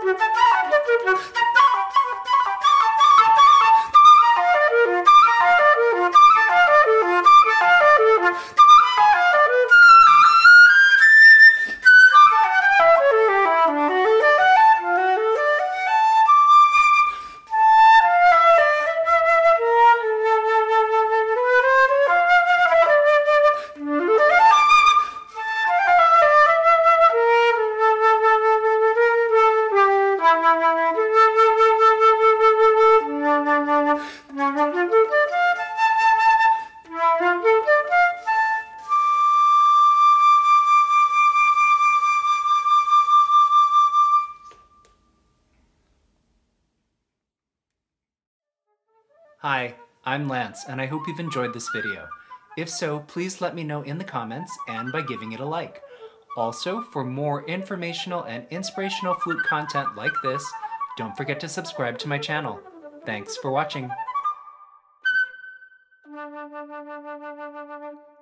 Hi, I'm Lance, and I hope you've enjoyed this video. If so, please let me know in the comments and by giving it a like. Also, for more informational and inspirational flute content like this, don't forget to subscribe to my channel. Thanks for watching.